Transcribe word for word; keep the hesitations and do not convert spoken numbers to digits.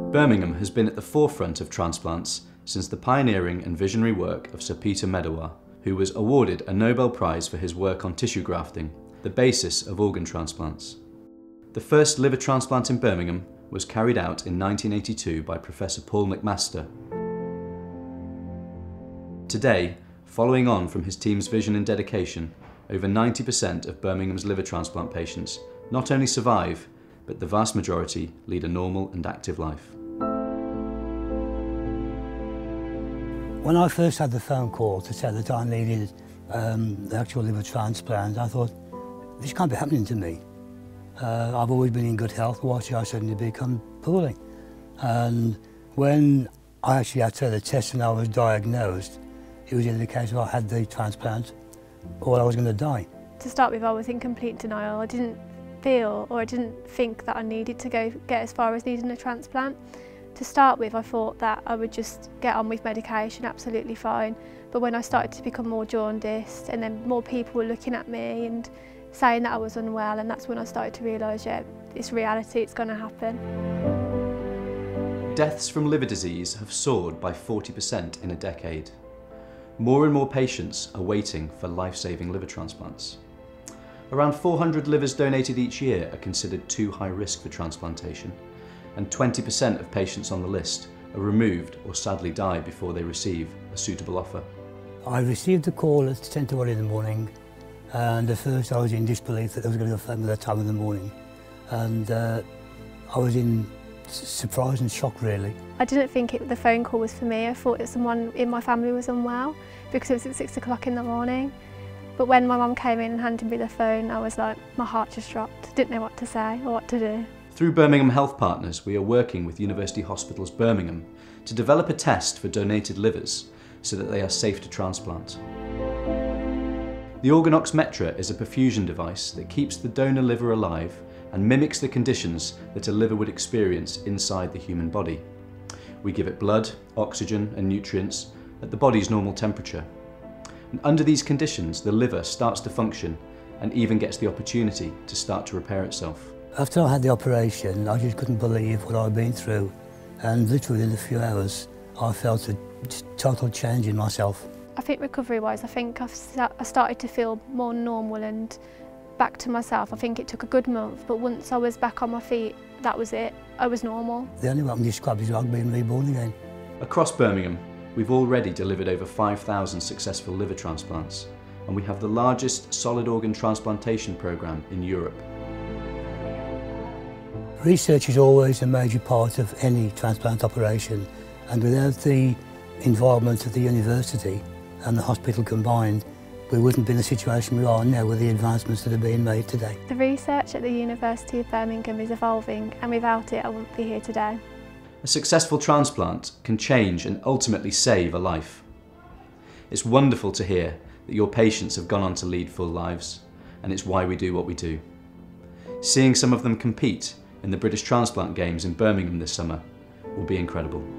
Birmingham has been at the forefront of transplants since the pioneering and visionary work of Sir Peter Medawar, who was awarded a Nobel Prize for his work on tissue grafting, the basis of organ transplants. The first liver transplant in Birmingham was carried out in nineteen eighty-two by Professor Paul McMaster. Today, following on from his team's vision and dedication, over ninety percent of Birmingham's liver transplant patients not only survive, but the vast majority lead a normal and active life. When I first had the phone call to say that I needed um, the actual liver transplant, I thought, this can't be happening to me. Uh, I've always been in good health, why should I suddenly become poorly? And when I actually had to have the test and I was diagnosed, it was either the case of I had the transplant or I was going to die. To start with, I was in complete denial. I didn't feel or I didn't think that I needed to go get as far as needing a transplant. To start with, I thought that I would just get on with medication, absolutely fine. But when I started to become more jaundiced and then more people were looking at me and saying that I was unwell, and that's when I started to realise, yeah, it's reality, it's going to happen. Deaths from liver disease have soared by forty percent in a decade. More and more patients are waiting for life-saving liver transplants. Around four hundred livers donated each year are considered too high risk for transplantation, and twenty percent of patients on the list are removed or sadly die before they receive a suitable offer. I received a call at ten to one in the morning, and at first I was in disbelief that I was going to go phone at that time in the morning, and uh, I was in surprise and shock really. I didn't think it, the phone call was for me. I thought that someone in my family was unwell because it was at six o'clock in the morning. But when my mum came in and handed me the phone, I was like, my heart just dropped. Didn't know what to say or what to do. Through Birmingham Health Partners, we are working with University Hospitals Birmingham to develop a test for donated livers so that they are safe to transplant. The Organox Metra is a perfusion device that keeps the donor liver alive and mimics the conditions that a liver would experience inside the human body. We give it blood, oxygen and nutrients at the body's normal temperature. And under these conditions, the liver starts to function and even gets the opportunity to start to repair itself. After I had the operation, I just couldn't believe what I'd been through, and literally within a few hours I felt a total change in myself. I think recovery-wise, I think I've st I started to feel more normal and back to myself. I think it took a good month, but once I was back on my feet, that was it. I was normal. The only way I can describe it is like being reborn again. Across Birmingham, we've already delivered over five thousand successful liver transplants, and we have the largest solid organ transplantation programme in Europe. Research is always a major part of any transplant operation, and without the involvement of the university and the hospital combined, we wouldn't be in the situation we are now with the advancements that are being made today. The research at the University of Birmingham is evolving, and without it I wouldn't be here today. A successful transplant can change and ultimately save a life. It's wonderful to hear that your patients have gone on to lead full lives, and it's why we do what we do. Seeing some of them compete in the British Transplant Games in Birmingham this summer will be incredible.